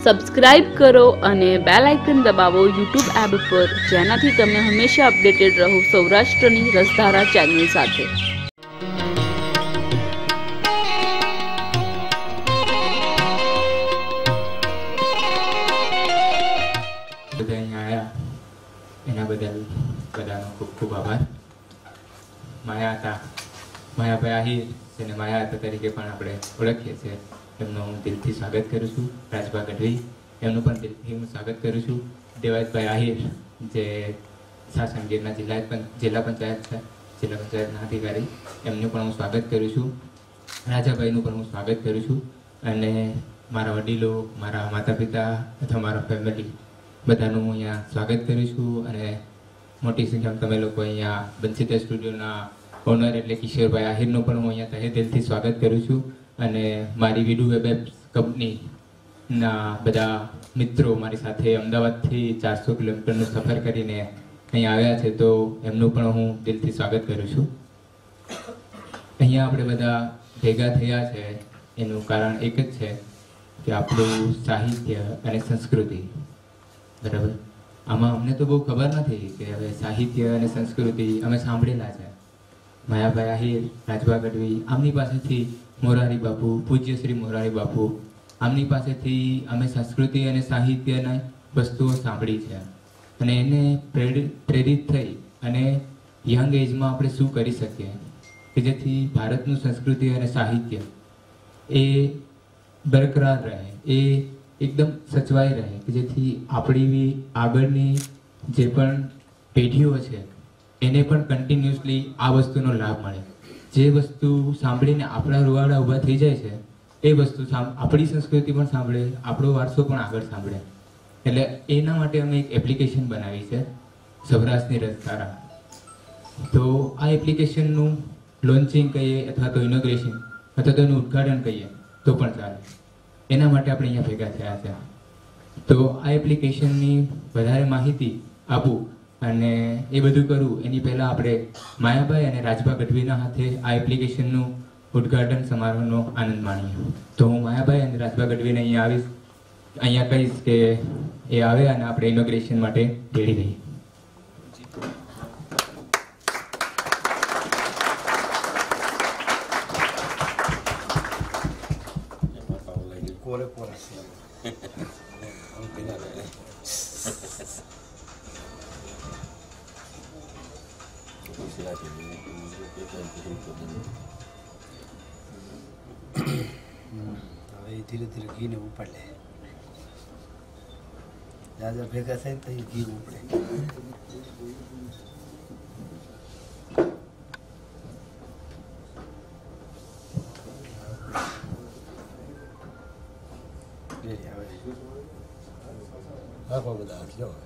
Subscribe કરો અને bell icon દબાવો યુટ્યુબ એપ પર, જેનાથી તમે હંમેશા અપડેટેડ રહો સૌરાષ્ટ્રની રસધારા ચેનલ સાથે. બધા અહીંયા આવ્યા એના બદલ બધાનો ખૂબ ખૂબ આભાર. માયાભાઈ આહિર જેને માયા હતા તરીકે પણ આપણે ઓળખીએ છીએ, એમનું હું દિલથી સ્વાગત કરું છું. રાજભા ગઢવી એમનું પણ દિલથી હું સ્વાગત કરું છું. દેવાજભાઈ આહિર જે સાસણગીરના જિલ્લા પંચાયતના અધિકારી, એમનું પણ હું સ્વાગત કરું છું. રાજાભાઈનું પણ હું સ્વાગત કરું છું. અને મારા વડીલો, મારા માતા પિતા અથવા મારા ફેમિલી બધાનું હું અહીંયા સ્વાગત કરું છું. અને મોટી સંખ્યામાં તમે લોકો અહીંયા બંસીતા સ્ટુડિયોના ઓનર એટલે કિશોરભાઈ આહિરનું પણ હું અહીંયા તહે દિલથી સ્વાગત કરું છું. અને મારી વિડુ વેબ કંપનીના બધા મિત્રો મારી સાથે અમદાવાદથી 400 કિલોમીટરનું સફર કરીને અહીંયા આવ્યા છે, તો એમનું પણ હું દિલથી સ્વાગત કરું છું. અહીંયા આપણે બધા ભેગા થયા છે એનું કારણ એક જ છે કે આપણું સાહિત્ય અને સંસ્કૃતિ, બરાબર. આમાં અમને તો બહુ ખબર નથી કે હવે સાહિત્ય અને સંસ્કૃતિ અમે સાંભળેલા છે. માયાભાઈ આહિર, રાજભા ગઢવી, આમની પાસેથી મોરારી બાપુ, પૂજ્ય શ્રી મોરારી બાપુ, આમની પાસેથી અમે સંસ્કૃતિ અને સાહિત્યના વસ્તુઓ સાંભળી છે. અને એને પ્રેરિત થઈ અને યંગ એજમાં આપણે શું કરી શકીએ કે જેથી ભારતનું સંસ્કૃતિ અને સાહિત્ય એ બરકરાર રહે, એ એકદમ સચવાઈ રહે, કે જેથી આપણી આગળની જે પણ પેઢીઓ છે એને પણ કન્ટિન્યુઅસલી આ વસ્તુનો લાભ મળે. જે વસ્તુ સાંભળીને આપણા રૂવાડા ઊભા થઈ જાય છે એ વસ્તુ આપણી સંસ્કૃતિ પણ સાંભળે, આપણો વારસો પણ આગળ સાંભળે. એટલે એના માટે અમે એક એપ્લિકેશન બનાવી છે, સૌરાષ્ટ્રની રસધારા. તો આ એપ્લિકેશનનું લોન્ચિંગ કહીએ અથવા તો ઇનોગ્રેશન અથવા તો એનું ઉદ્ઘાટન કહીએ તો પણ ચાલે. એના માટે આપણે અહીંયા ભેગા થયા છે. તો આ એપ્લિકેશનની વધારે માહિતી આપું અને એ બધું કરું એની પહેલાં આપણે માયાભાઈ અને રાજભા ગઢવીના હાથે આ એપ્લિકેશનનું ઉદ્ઘાટન સમારોહનો આનંદ માણીએ. તો હું માયાભાઈ અને રાજભા ગઢવીને અહીંયા કહીશ કે એ આવે અને આપણે ઇનોગ્રેશન માટે રેડી રહીએ. હવે ધીરે ધીરે ઘીને ઉપાડે, રાજા ભેગા થાય ને તો ઘી ઉપડે. બધા હાથ લો.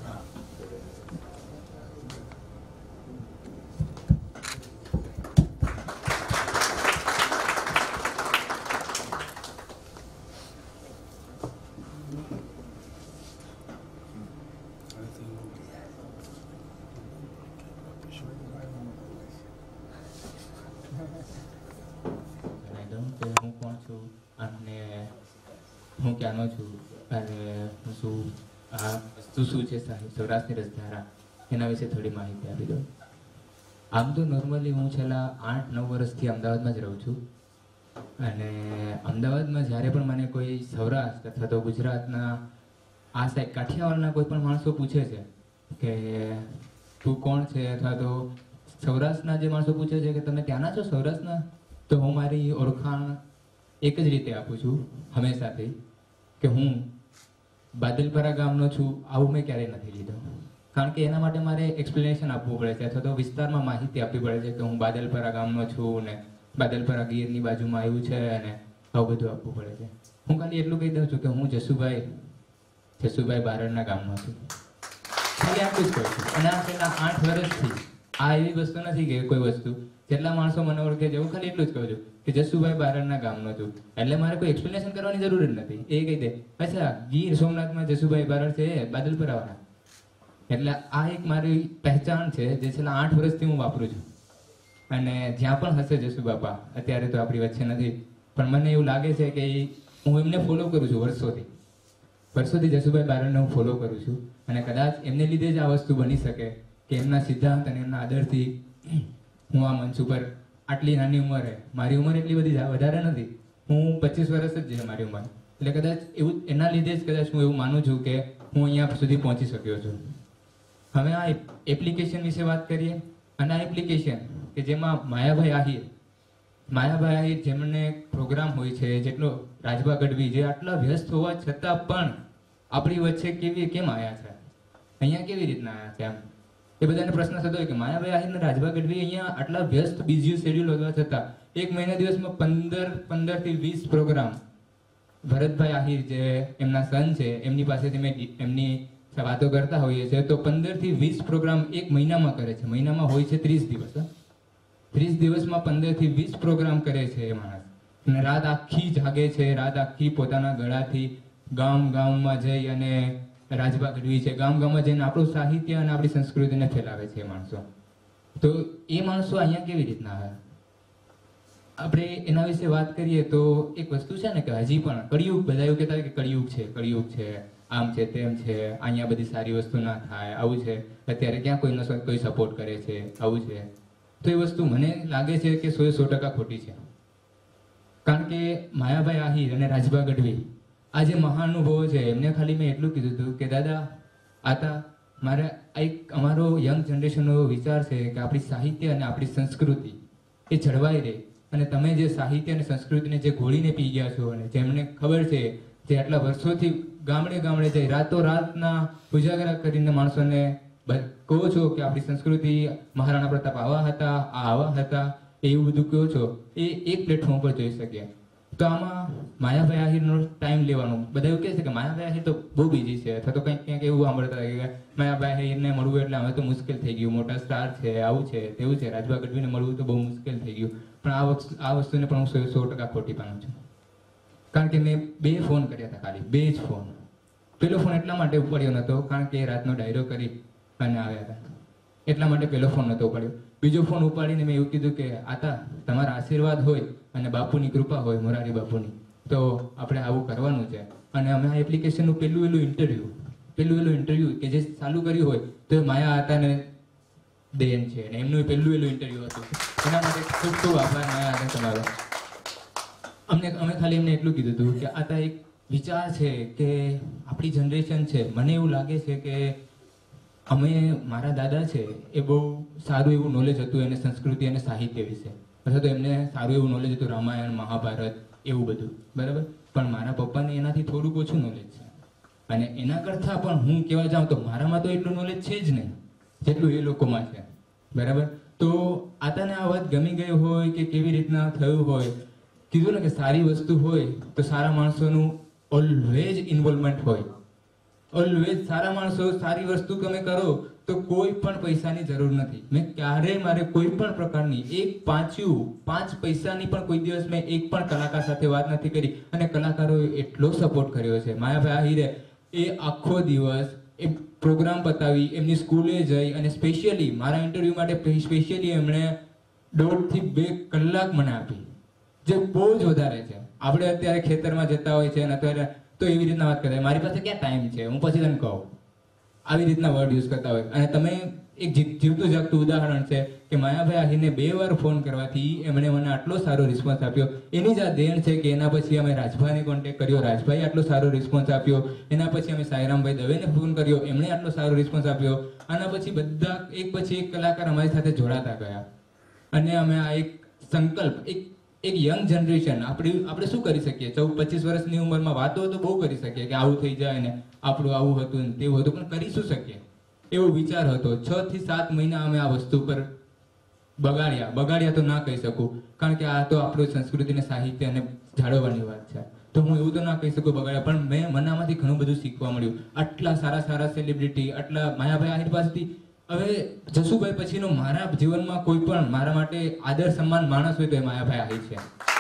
હું કોણ છું અને હું ક્યાંનો છું અને શું આ વસ્તુ શું છે સૌરાષ્ટ્રની રસધારા, એના વિશે થોડી માહિતી આપી દઉં. આમ તો નોર્મલી હું છેલ્લા 8-9 વર્ષથી અમદાવાદમાં જ રહું છું. અને અમદાવાદમાં જ્યારે પણ મને કોઈ સૌરાષ્ટ્ર અથવા તો ગુજરાતના આ સાઈડ કાઠિયાવાડના કોઈ પણ માણસો પૂછે છે કે તું કોણ છે, અથવા તો સૌરાષ્ટ્રના જે માણસો પૂછે છે કે તમે ત્યાંના છો સૌરાષ્ટ્રના, તો હું મારી ઓળખાણ એક જ રીતે આપું છું હંમેશાથી કે હું બાદલપરા ગામનો છું. આવું મેં ક્યારેય નથી લીધું, કારણ કે એના માટે મારે એક્સપ્લેનેશન આપવું પડે છે અથવા તો વિસ્તારમાં માહિતી આપવી પડે છે કે હું બાદલપરા ગામનો છું ને બાદલપરા ગીરની બાજુમાં આવ્યું છે અને આવું બધું આપવું પડે છે. હું ખાલી એટલું કહી દઉં છું કે હું જસુભાઈ બારડના ગામનો છું. ખાલી આટલું જ કહું છું. અને આ છેલ્લા 8 વર્ષથી આ એવી વસ્તુ નથી કે કોઈ વસ્તુ જેટલા માણસો મને ઓળખે છે હું ખાલી એટલું જ કહું છું કે જસુભાઈ બારડના ગામનો છું. એટલે મારે કોઈ એક્સપ્લેનેશન કરવાની જરૂર જ નથી. એ કહી દે અચ્છા ગીર સોમનાથમાં જસુભાઈ બારડ છે બાદલપરાવાળા. એટલે આ એક મારી પહેચાન છે જે છેલ્લા 8 વર્ષથી હું વાપરું છું. અને જ્યાં પણ હશે જસુ બાપા, અત્યારે તો આપણી વચ્ચે નથી, પણ મને એવું લાગે છે કે હું એમને ફોલો કરું છું વર્ષોથી. વર્ષોથી જસુભાઈ બારડને હું ફોલો કરું છું અને કદાચ એમને લીધે જ આ વસ્તુ બની શકે કે એમના સિદ્ધાંત અને એમના આદરથી હું આ મંચ ઉપર આટલી નાની ઉંમરે, મારી ઉંમર એટલી બધી વધારે નથી, હું 25 વર્ષ જ છે મારી ઉંમર, એટલે કદાચ એવું એના લીધે જ કદાચ હું એવું માનું છું કે હું અહીંયા સુધી પહોંચી શક્યો છું. હવે આ એપ્લિકેશન વિશે વાત કરીએ. અને આ એપ્લિકેશન કે જેમાં માયાભાઈ આહિર જેમને પ્રોગ્રામ હોય છે, જેટલો રાજભા ગઢવી જે આટલા વ્યસ્ત હોવા છતાં પણ આપણી વચ્ચે કેમ આવ્યા છે, અહીંયા કેવી રીતના આવ્યા છે, એમ એ બધાને પ્રશ્ન થતો હોય કે માયાભાઈ આહિર અને રાજભા ગઢવી અહીંયા આટલા વ્યસ્ત બીજી શેડ્યુલ હોવા છતાં એક મહિના દિવસમાં 15 થી 20 પ્રોગ્રામ ભરતભાઈ આહિર જે એમના સન છે એમની પાસેથી મેં એમની વાતો કરતા હોઈએ છીએ તો 15 થી 20 પ્રોગ્રામ એક મહિનામાં કરે છે. મહિનામાં હોય છે 30 દિવસ, 30 દિવસમાં 15 થી 20 પ્રોગ્રામ કરે છે એ માણસ. અને રાત આખી જાગે છે, રાત આખી પોતાના ગળાથી ગામમાં જઈ અને રાજભા ગઢવી છે, ગામમાં જઈને આપણું સાહિત્ય અને આપણી સંસ્કૃતિને ફેલાવે છે એ માણસો. તો એ માણસો અહીંયા કેવી રીતના આવે? આપણે એના વિશે વાત કરીએ તો એક વસ્તુ છે ને કે હજી પણ કળિયુગ, બધા એવું કહેતા હોય કે કળિયુગ છે, આમ છે તેમ છે, અહીંયા બધી સારી વસ્તુ ના થાય, આવું છે, અત્યારે ક્યાં કોઈ સપોર્ટ કરે છે, આવું છે. તો એ વસ્તુ મને લાગે છે કે 100% ખોટી છે. કારણ કે માયાભાઈ આહિર અને રાજભા ગઢવી આ જે મહાનુભાવો છે એમને ખાલી મેં એટલું કીધું હતું કે દાદા મારે એક અમારો યંગ જનરેશનનો વિચાર છે કે આપણી સાહિત્ય અને આપણી સંસ્કૃતિ એ જળવાઈ રહે. અને તમે જે સાહિત્ય અને સંસ્કૃતિને જે ઘોળીને પી ગયા છો અને જેમને ખબર છે જે આટલા વર્ષોથી ગામડે જઈ રાતોરાતના ઉજાગરા કરીને માણસોને કહો છો કે આપણી સંસ્કૃતિ મહારાણા પ્રતાપ આવા હતા એવું બધું કહો છો, એ એક પ્લેટફોર્મ પર જોઈ શકીએ. તો આમાં માયાભાઈ આહિરનો ટાઈમ લેવાનું, બધા એવું કહે છે કે માયાભાઈ આહિર તો બહુ બીજી છે, અથવા તો કંઈક એવું સાંભળતા કે માયાભાઈ આહિરને મળવું એટલે હવે તો મુશ્કેલ થઈ ગયું, મોટા સ્ટાર છે, આવું છે તેવું છે, રાજભા ગઢવીને મળવું તો બહુ મુશ્કેલ થઈ ગયું. પણ આ વસ્તુને પણ હું 100% ખોટી પાનું છું. કારણ કે મેં 2 ફોન કર્યા હતા, ખાલી 2 જ ફોન. પેલો ફોન એટલા માટે ઉપાડ્યો નહોતો કારણ કે રાતનો ડાયરો કરી અને આવ્યા હતા, એટલા માટે પેલો ફોન નહોતો ઉપાડ્યો. બીજો ફોન ઉપાડીને મેં એવું કીધું કે તમારા આશીર્વાદ હોય અને બાપુની કૃપા હોય, મોરારી બાપુની, તો આપણે આવું કરવાનું છે. અને અમે આ એપ્લિકેશનનું પહેલું ઇન્ટરવ્યુ કે જે ચાલુ કર્યું હોય તો માયા આતાને દેન છે અને એમનું પહેલું ઇન્ટરવ્યુ હતું. એના માટે ખૂબ ખૂબ આભાર માયા આતા તમારો. અમે ખાલી એમને એટલું કીધું હતું કે આતા એક વિચાર છે કે આપણી જનરેશન છે, મને એવું લાગે છે કે મારા દાદા છે એ બહુ સારું એવું નોલેજ હતું એને સંસ્કૃતિ અને સાહિત્ય વિશે, અથવા તો એમને સારું એવું નોલેજ હતું રામાયણ, મહાભારત, એવું બધું, બરાબર. પણ મારા પપ્પાને એનાથી થોડુંક ઓછું નોલેજ છે. અને એના કરતાં પણ હું કહેવા જાઉં તો મારામાં તો એટલું નોલેજ છે જ નહીં જેટલું એ લોકોમાં છે, બરાબર. તો આતાને આ વાત ગમી ગઈ હોય કે કેવી રીતના થયું હોય, કીધું ને કે સારી વસ્તુ હોય તો સારા માણસોનું ઓલવેઝ ઇન્વોલ્વમેન્ટ હોય. ઓલવેઝ સારા માણસો, સારી વસ્તુ તમે કરો તો કોઈ પણ પૈસાની જરૂર નથી. મેં ક્યારેય મારે કોઈ પણ પ્રકારની 5 પૈસાની પણ કોઈ દિવસ મેં એક પણ કલાકાર સાથે વાત નથી કરી. અને કલાકારોએ એટલો સપોર્ટ કર્યો છે. માયાભાઈ આહિરે એ આખો દિવસ એ પ્રોગ્રામ પતાવી એમની સ્કૂલે જઈ અને સ્પેશિયલી મારા ઇન્ટરવ્યૂ માટે સ્પેશિયલી એમણે 1.5 થી 2 કલાક મને આપી, જે બહુ જ વધારે છે. આપણે અત્યારે ખેતરમાં જતા હોય છે અને અત્યારે તો એવી રીતના વાત કરે, મારી પાસે ક્યાં ટાઈમ છે, હું પછી તને કહું, આવી રીતના વર્ડ યુઝ કરતા હોય. અને તમે એક જીવતું જાગતું ઉદાહરણ છે કે માયાભાઈ આહિરને 2 વાર ફોન કરવાથી એમણે મને આટલો સારો રિસ્પોન્સ આપ્યો. એની જ આ દેન છે કે એના પછી અમે રાજભાઈને કોન્ટેક્ટ કર્યો, રાજભાઈ આટલો સારો રિસ્પોન્સ આપ્યો. એના પછી અમે સાયરામભાઈ દવેને ફોન કર્યો, એમણે આટલો સારો રિસ્પોન્સ આપ્યો. આના પછી બધા એક પછી એક કલાકાર અમારી સાથે જોડાતા ગયા. અને અમે આ એક સંકલ્પ, એક યંગ જનરેશન, આપણે શું કરી શકીએ? 24-25 વર્ષની ઉંમરમાં વાતો તો બહુ કરી શકીએ કે આવું થઈ જાય ને આપણું આવું હતું ને તેવું હતું, પણ કરી શું શકીએ એવો વિચાર હતો. 6 થી 7 મહિના અમે આ વસ્તુ પર બગાડ્યા તો ના કહી શકું, કારણ કે આ તો આપણું સંસ્કૃતિને સાહિત્ય અને જાળવવાની વાત છે. તો હું એવું તો ના કહી શકું બગાડ્યા, પણ મને આમાંથી ઘણું બધું શીખવા મળ્યું. આટલા સારા સેલિબ્રિટી, આટલા માયાભાઈ આહિર પાસેથી. હવે જસુભાઈ પછીનો મારા જીવનમાં કોઈ પણ મારા માટે આદર સન્માન માણસ હોય તો એ માયાભાઈ આહિર છે.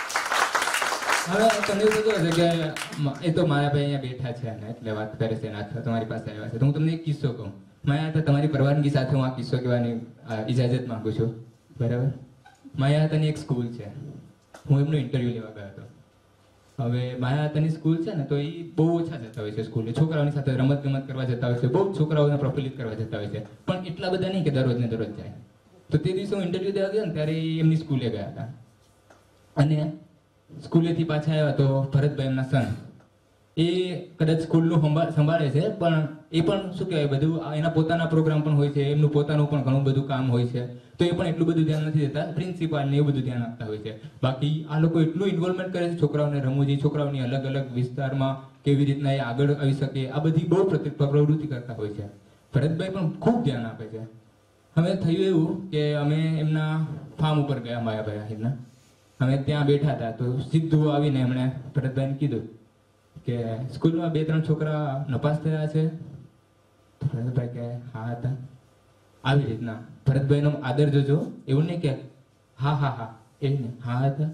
હવે તમને એવું થતું હશે કે એ તો માયાભાઈ અહીંયા બેઠા છે અને એટલે વાત કરે છે, તમારી પાસે આવ્યા છે. તો હું તમને એક કિસ્સો કહું. માયા, તમારી પરવાનગી સાથે હું આ કિસ્સો કહેવાની ઇજાજત માંગુ છું, બરાબર. માયા, તને એક સ્કૂલ છે, હું એમનો ઇન્ટરવ્યુ લેવા ગયો હતો. હવે માયાતાની સ્કૂલ છે ને તો એ બહુ ઓછા જતા હોય છે સ્કૂલે, છોકરાઓની સાથે રમત ગમત કરવા જતા હોય છે, બહુ છોકરાઓને પ્રફુલ્લિત કરવા જતા હોય છે, પણ એટલા બધા નહીં કે દરરોજ ને દરરોજ જાય. તો તે દિવસે હું ઇન્ટરવ્યુ દેવા ગયો ને ત્યારે એમની સ્કૂલે ગયા હતા, અને સ્કૂલેથી પાછા આવ્યા તો ભરતભાઈ એમના સન એ કદાચ સ્કૂલનું સંભાળે છે, પણ એ પણ શું કહેવાય બધું એના પોતાના પ્રોગ્રામ પણ હોય છે, એમનું પોતાનું પણ ઘણું બધું કામ હોય છે, તો એ પણ એટલું બધું ધ્યાન નથી દેતા, પ્રિન્સિપાલને એવું બધું ધ્યાન આપતા હોય છે. બાકી આ લોકો એટલું ઇન્વોલ્વમેન્ટ કરે છે છોકરાઓને રમૂજી, છોકરાઓની અલગ અલગ વિસ્તારમાં કેવી રીતના એ આગળ આવી શકે આ બધી બહુ પ્રવૃત્તિ કરતા હોય છે. ભરતભાઈ પણ ખૂબ ધ્યાન આપે છે. હવે થયું એવું કે અમે એમના ફાર્મ ઉપર ગયા માયાભાઈ આહિરના, અમે ત્યાં બેઠા હતા તો સીધું આવીને એમણે ભરતભાઈને કીધું કે સ્કૂલમાં 2-3 છોકરા નપાસ થયા છે. તો ભરતભાઈ કે હા હતા. આવી રીતના ભરતભાઈનો આદર જોજો, એવું નહીં કે હા હા હા એ નહીં, હા હતા.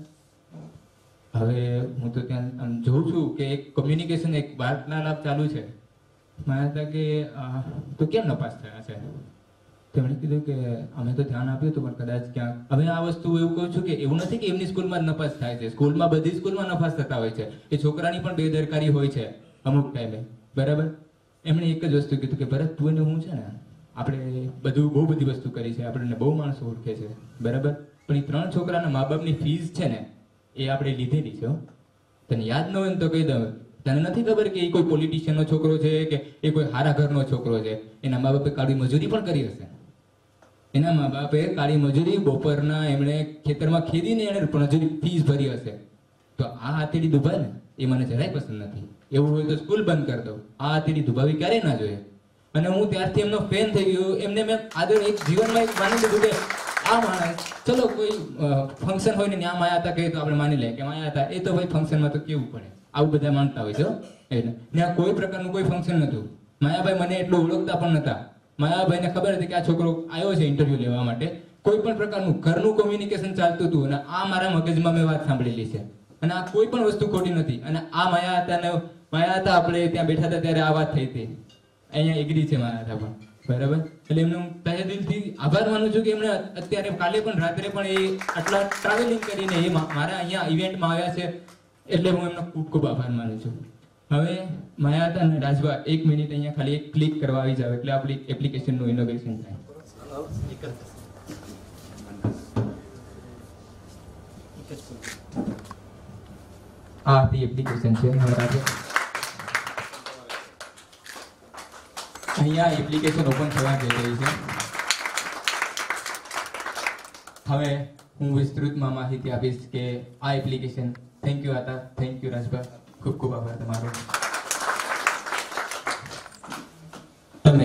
હવે હું તો ત્યાં જોઉં છું કે એક કમ્યુનિકેશન, એક વાર્તાલાપ ચાલુ છે. મને હતા કે તો કેમ નપાસ થયા છે? તેમણે કીધું કે અમે તો ધ્યાન આપ્યું હતું પણ કદાચ ક્યાંક. હવે આ વસ્તુ એવું કહું છું કે એવું નથી કે એમની સ્કૂલમાં જ નપાસ થાય છે, સ્કૂલમાં બધી સ્કૂલમાં નપાસ થતા હોય છે. એ છોકરાની પણ બેદરકારી હોય છે અમુક ટાઈમે, બરાબર. એમણે એક જ વસ્તુ કીધું કે ભરત તું એને હું છે ને આપણે બહુ બધી વસ્તુ કરી છે, આપણને બહુ માણસો ઓળખે છે, બરાબર, પણ એ 3 છોકરાના મા બાપની ફીસ છે ને એ આપણે લીધેલી છે. તને યાદ ન હોય ને તો કહી દઉં, તને નથી ખબર કે એ કોઈ પોલિટિશિયનનો છોકરો છે કે એ કોઈ સારા ઘરનો છોકરો છે? એના મા બાપે કાળી મજૂરી પણ કરી હશે. એના મા બાપે કાળી મજૂરી બપોરના એમણે ખેતરમાં ખેડીને એને મજૂરી ફીસ ભરી હશે. તો આ હાથેડી દુભાય ને એ મને જરાય પસંદ નથી. એવું હોય તો સ્કૂલ બંધ કરી દઉં. આ હાથેડી દુભાવી ક્યારેય ના જોઈએ. અને હું ત્યારથી એમનો ફેન થઈ ગયો. એમને મેં આગળ એક જીવનમાં એક માની લીધું કે આ માણસ, ચલો કોઈ ફંક્શન હોય ને ત્યાં માયાતા કહે તો આપણે માની લઈએ કે માયાતા, એ તો ભાઈ ફંક્શનમાં તો કેવું પડે, આવું બધા માનતા હોય છે. એટલે ત્યાં કોઈ પ્રકારનું કોઈ ફંક્શન નહોતું. માયાભાઈ મને એટલું ઓળખતા પણ નહોતા. માયાભાઈને ખબર હતી કે આ છોકરો આવ્યો છે ઇન્ટરવ્યુ લેવા માટે. કોઈ પણ પ્રકારનું ઘરનું કોમ્યુનિકેશન ચાલતું હતું, અને આ મારા મગજમાં મેં વાત સાંભળેલી છે, અને આ કોઈ પણ વસ્તુ ખોટી નથી. અને આ માયા હતા આપણે ત્યાં બેઠા હતા ત્યારે આ વાત થઈ હતી. અહીંયા એગ્રી છે મારા હતા પણ, બરાબર. એટલે એમનો તહે દિલથી આભાર માનું છું કે એમણે અત્યારે કાલે પણ રાત્રે પણ એ આટલા ટ્રાવેલિંગ કરીને એ મારા અહીંયા ઇવેન્ટમાં આવ્યા છે, એટલે હું એમનો ખૂબ ખૂબ આભાર માનું છું. હવે માયાતા અને રાજભા 1 મિનિટ અહીંયા ખાલી એક ક્લિક કરવા આવી જાવ એટલે આપણી એપ્લિકેશનનું ઇનોવેશન થાય. આ આપણી એપ્લિકેશન છે. અહીંયા એપ્લિકેશન ઓપન થવા જઈ રહી છે. હવે હું વિસ્તૃતમાં માહિતી આપીશ કે આ એપ્લિકેશન. થેન્ક યુ આતા, થેન્ક યુ રાજભા, ખૂબ ખૂબ આભાર તમારો. તમે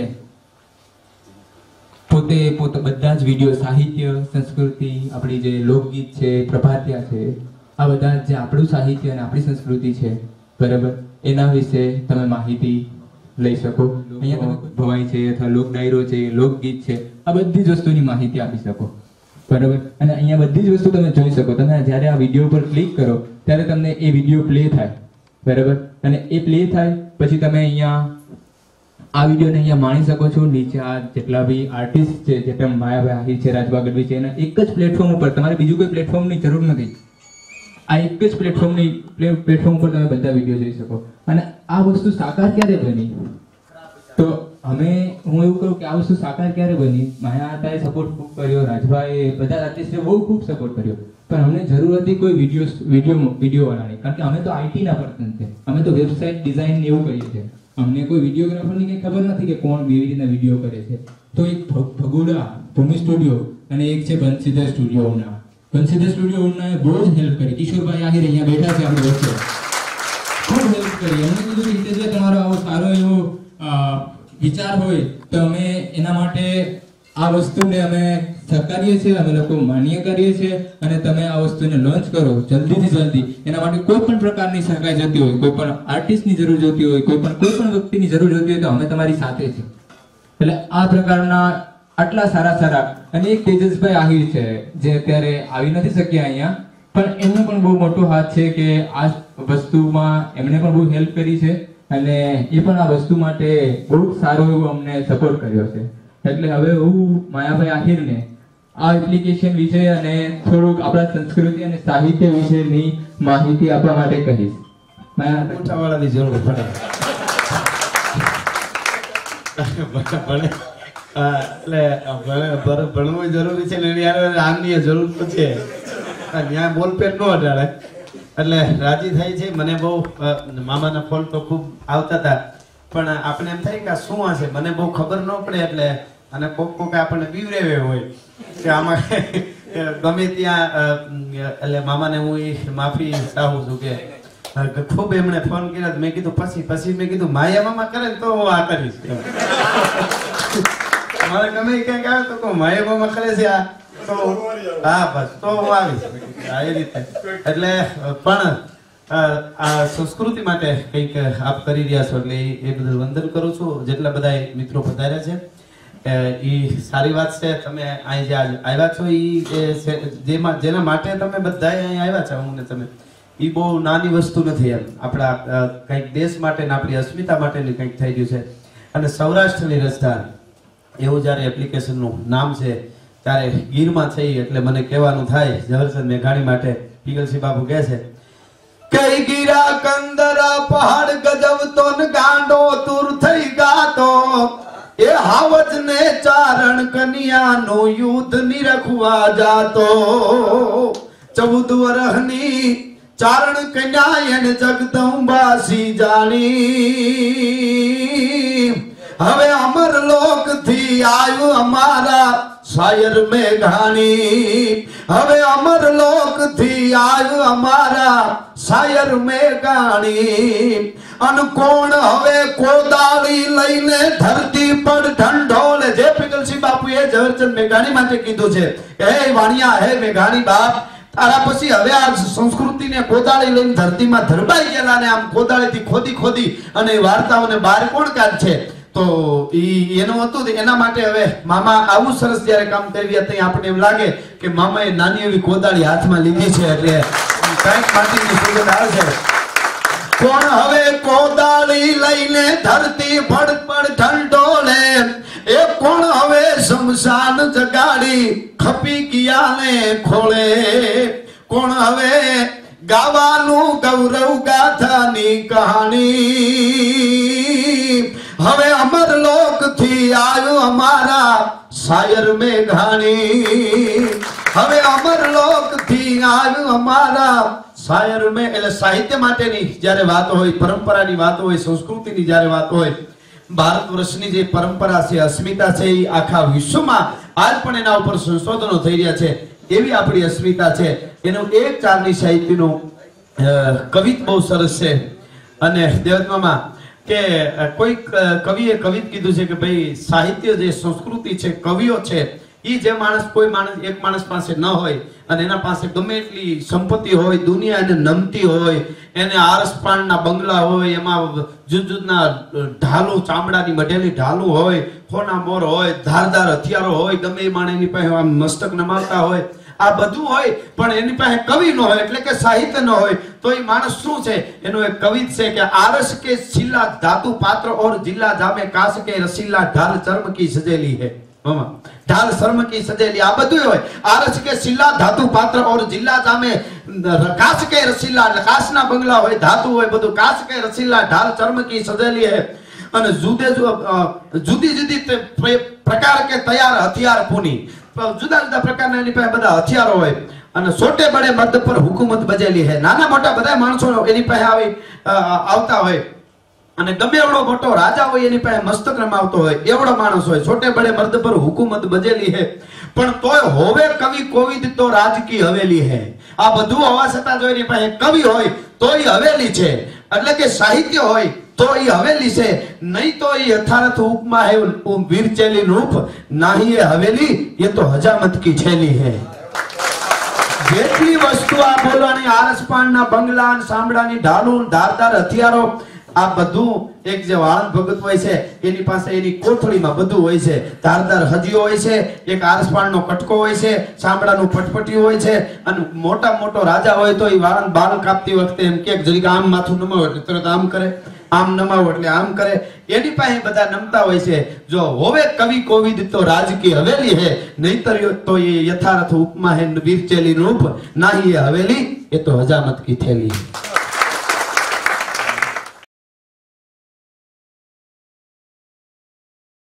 પોતે બધા જ વિડીયો, સાહિત્ય, સંસ્કૃતિ, આપણી જે લોકગીત છે, પ્રભાતિયા છે, આ બધા જે આપણું સાહિત્ય અને આપણી સંસ્કૃતિ છે, બરાબર, એના વિશે તમે માહિતી લઈ શકો. અહીંયા તમે ભવાઈ છે અથવા લોક ડાયરો છે, લોકગીત છે, આ બધી જ વસ્તુની માહિતી આપી શકો, બરાબર. અને અહીંયા બધી જ વસ્તુ તમે જોઈ શકો. તમે જ્યારે આ વિડીયો પર ક્લિક કરો ત્યારે તમને એ વિડીયો પ્લે થાય, બરાબર. અને એ પ્લે થાય પછી તમે અહીંયા આ વિડીયોને અહીંયા માણી શકો છો. નીચે આ જેટલા બી આર્ટિસ્ટ છે, જેટલા માયાભાઈ આહિર છે, રાજભા ગઢવી છે, એના એક જ પ્લેટફોર્મ ઉપર, તમારે બીજું કોઈ પ્લેટફોર્મની જરૂર નથી. આ એક જ પ્લેટફોર્મ ઉપર તમે બધા વિડીયો જોઈ શકો. અને આ વસ્તુ સાકાર ક્યારે બની? તો હું એવું કહું કે આ વસ્તુ સાકાર ક્યારે બની? માયાતાએ સપોર્ટ ખૂબ કર્યો, રાજભાઈએ, બધા આર્ટિસ્ટે બહુ ખૂબ સપોર્ટ કર્યો, પણ અમને જરૂર હતી કોઈ વિડીયો વાળાની. કારણ કે અમે તો આઈટીના પર્સન છે, અમે તો વેબસાઇટ ડિઝાઇન એવું કરીએ છીએ. અમને કોઈ વિડીયોગ્રાફરની કંઈ ખબર નથી કે કોણ કેવી રીતના વિડીયો કરે છે. તો એક ભગુડા ભૂમિ સ્ટુડિયો અને એક છે બંસીધર સ્ટુડિયો ઉના. બંસીધર સ્ટુડિયો ઉનાએ બહુ જ હેલ્પ કરી. કિશોરભાઈ આહિર અહીંયા બેઠા છે આપણી વચ્ચે, ખૂબ હેલ્પ કરી. એમને કીધું કે હિતેશભાઈ તમારો આવો સારો એવો વિચાર હોય તો અમે એના માટે આ વસ્તુને અમે સહકારીએ છીએ, અમે લોકો માન્ય કરીએ છીએ, અને તમે આ વસ્તુને લોન્ચ કરો જલ્દીથી જલ્દી. એના માટે કોઈ પણ પ્રકારની સહાય જોતી હોય, કોઈ પણ આર્ટિસ્ટની જરૂર જોતી હોય, કોઈ પણ વ્યક્તિની જરૂર જોતી હોય તો અમે તમારી સાથે છે. એટલે આ પ્રકારના આટલા સારા અને એક તેજસભાઈ આહિર છે જે અત્યારે આવી નથી શક્યા અહીંયા, પણ એમનો પણ બહુ મોટો હાથ છે કે આ વસ્તુમાં એમણે પણ બહુ હેલ્પ કરી છે, અને એ પણ આ વસ્તુ માટે બહુ સારો એવો અમને સપોર્ટ કર્યો છે. એટલે હવે હું માયાભાઈ આહિરને આ એપ્લિકેશન વિશે અને થોડુંક આપણા સંસ્કૃતિ અને સાહિત્ય વિશેની માહિતી આપવા માટે કહીશ. ઉઠાવાળાની જરૂર પડે. ભણવું જરૂરી છે ને એની આમની જરૂર તો છે. ત્યાં બોલપેન ન અડાડે એટલે રાજી થાય છે. મને બહુ મામાના ફોન તો ખૂબ આવતા હતા, પણ આપણે એમ થાય કે આ શું હશે, મને બહુ ખબર ન પડે. એટલે અને કોક આપણને બીવરેવે હોય કે આમાં ગમે ત્યાં એટલે મામાને હું માફી ચાહું છું કે ખૂબ એમણે ફોન કર્યા. મેં કીધું પછી મેં કીધું માયા મામા કરે ને તો હું આ કરીશ. મારે ગમે ક્યાંક આવે તો કહું માયા મામા કરે છે આ તો હા બસ તો હું આવીશ એ રીતે. એટલે પણ આ સંસ્કૃતિ માટે કંઈક આપ કરી રહ્યા છો એટલે એ બધું વંદન કરું છું. જેટલા બધા મિત્રો પધાર્યા છે એ સારી વાત છે. તમે અહીં જે આવ્યા છો જેના માટે તમે બધા અહીં આવ્યા છો, હું ને તમે, એ બહુ નાની વસ્તુ નથી. એમ આપણા કંઈક દેશ માટે ને આપણી અસ્મિતા માટેની કંઈક થઈ ગયું છે. અને સૌરાષ્ટ્રની રસધાર એવું જ્યારે એપ્લિકેશનનું નામ છે ત્યારે ગીરમાં થઈ એટલે મને કહેવાનું થાય ઝવેરચંદ મેઘાણી માટે. પીગલસિંહ બાપુ કહે છે કઈ ગીરા કંદરા પહાડ ગજવતો ને ગાંડો તુર થઈ ગાતો, એ હાવજ ને ચારણ કન્યાનો યુદ્ધ નિરખવા જાતો. 14 વર્ષની ચારણ કન્યા એને જગદંબાસી જાણી. હવે અમર લોક થી આવ્યું અમારા શાયર મેઘાણી. હવે અમર લોક થી આવ્યું અમારા શાયર મેઘાણી. અન કોણ હવે કોદાળી લઈને ધરતી પર ઢંઢોળે. જે પીગલસિંહ બાપુએ ઝવેરચંદ મેઘાણી માટે કીધું છે હે વાણિયા હે મેઘાણી બાપ, તારા પછી હવે આ સંસ્કૃતિને કોદાળી લઈને ધરતીમાં ધરબાઈ ગયેલા ને આમ કોદાળીથી ખોદી અને વાર્તાઓને બહાર કોણ કાઢ છે. તો એનું હતું એના માટે હવે મામા આવું સરસ જયારે કામ કરી રહ્યા ત્યાં આપણે એમ લાગે કે મામાએ નાની એવી કોદાળી હાથમાં લીધી છે એટલે કંઈક માટીની સુગંધ આવે છે. કોણ હવે કોદાળી લઈને ધરતી ફડફડ ઢંઢોળે, એ કોણ હવે શમશાન જગાડી ખપી ગયા ને ખોળે. કોણ હવે ગાવાનું ગૌરવ ગાથાની કહાણી. હવે અમર લોક થી આવ્યું અમારા શાયર મેઘાણી. હવે અમર લોક થી આવ્યું અમારા શાયર મેં. એટલે સાહિત્ય માટેની જ્યારે વાત હોય, પરંપરાની વાત હોય, સંસ્કૃતિની જ્યારે વાત હોય, ભારત વર્ષની જે પરંપરા છે, અસ્મિતા છે, એ આખા વિશ્વમાં આજ પણ એના ઉપર સંશોધનો થઈ રહ્યા છે. એવી આપણી અસ્મિતા છે. એનું એક ચારની સાહિત્યનું કવિત બહુ સરસ છે. અને દેવતમામાં કે કોઈ કવિએ કવિત કીધું છે કે ભાઈ સાહિત્ય જે સંસ્કૃતિ છે, કવિઓ છે, એ જે માણસ કોઈ માણસ એક માણસ પાસે ન હોય અને એના પાસે ગમે એટલી સંપત્તિ હોય, દુનિયા એને નમતી હોય, એને આરસપાણના બંગલા હોય, એમાં જુદજુદના ઢાલુ, ચામડાની મઢેલી ઢાલુ હોય, ખોના મોર હોય, ધારદાર હથિયારો હોય, ગમે એ માણસ એની પાસે આમ મસ્તક નમાવતા હોય, આ બધું હોય, પણ એની પાસે કવિ ન હોય એટલે કે સાહિત્ય ન હોય તો એ માણસ શું છે? એનો એક કવિત છે કે આરસ કે શિલા ધાતુ પાત્ર और जिला जामे काश के रसीला ढाल चर्म की सजेली है. मामा ढाल शर्म की सजेली આ બધું હોય. આરસ કે શિલા ધાતુ પાત્ર और जिला जामे काश के रसीला, કાશના બંગલા હોય, ધાતુ હોય, બધું કાશ કે રસીલા ઢાલ ચર્મ की सजेली है. અને જુદી જુદી પ્રકાર કે તૈયાર હથિયાર પૂની, જુદા જુદા પ્રકારના એની પાસે બધા હથિયારો હોય. અને સોટે બડે મર્દ પર હુકુમત બજેલી હે. નાના મોટા બધા માણસો એની પાસે આવતા હોય અને ગમે એવડો મોટો રાજા હોય એની પાસે મસ્તક રમાવતો હોય, એવડો માણસ હોય. છોટે બડે મર્દ પર હુકુમત બજેલી હે. પણ તોય હોવે કવિ કોવિદ તો રાજ કી હવેલી હે. આ બધું હોવા છતાં જો એની પાસે કવિ હોય તો એ હવેલી છે. એટલે કે સાહિત્ય હોય તો એ હવેલી છે, નહીં તો એ યથાર્થ ઉપમા હે વીર ચેલી રૂપ, નહીં એ હવેલી એ તો હજામત કી છેલી હે. જેટલી વસ્તુ આ બોલવાની, આરસપાણના બંગલા, સાંભળાની ઢાલુ, ધારદાર હથિયારો, આ બધું એક જે વાળંદ ભગત હોય છે એની પાસે એની કોથળીમાં બધું હોય છે. ધારદાર હજીઓ હોય છે, એક આરસપાણનો કટકો હોય છે, ચામડાનું પટપટિયું હોય છે. અને મોટો રાજા હોય તો એ વાળંદ બાલ કાપતી વખતે એમ કે જરીક આમ માથું નમાવો એટલે તરત આમ કરે, આમ નમાવો એટલે આમ કરે. એની પાસે બધા નમતા હોય છે. જો હોવે કવિ કોવિદ તો રાજ કી હવેલી હે, નહીતર તો એ યથાર્થ ઉપમા હે વીર ચેલી રૂપ, નાહી એ હવેલી એ તો હજામત કી થેલી.